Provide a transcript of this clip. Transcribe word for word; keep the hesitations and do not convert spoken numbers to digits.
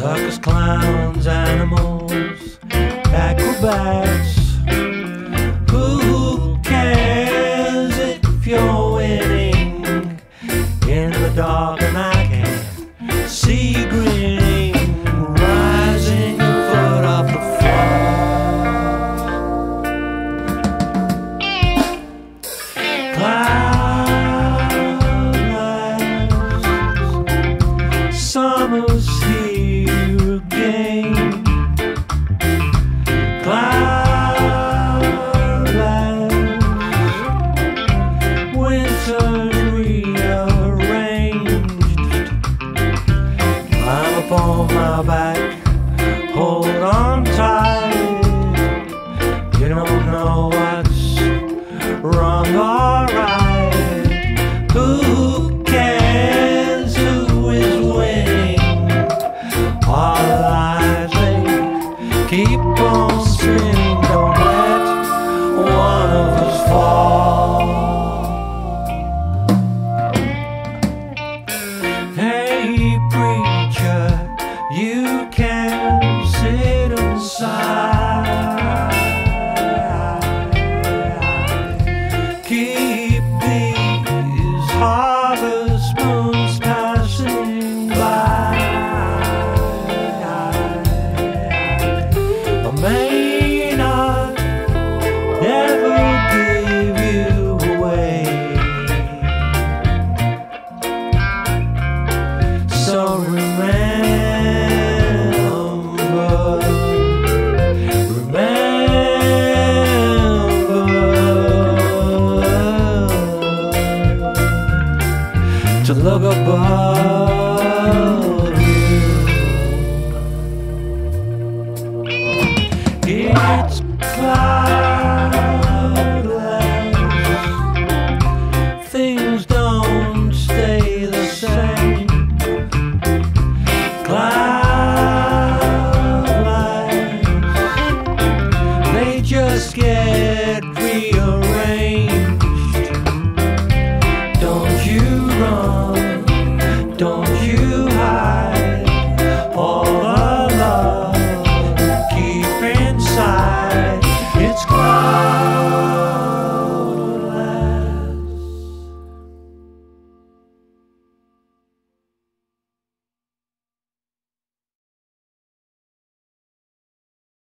circus clowns, animals, acrobats. Who cares if you're winning in the dark and I can see you grinning, rising a foot off the floor. Clouds, summer's here again. On my back, hold on tight. You don't know what's wrong or right. Who cares who is winning? Our lives, they keep on spinning. Don't let one of us fall. Hey, preacher, you can sit aside. Keep these harvest moons passing by. I may not ever give you away, so remember. To look above you. It's cloudless. Things don't stay the same. Cloudless. They just get rearranged. Don't you run, don't you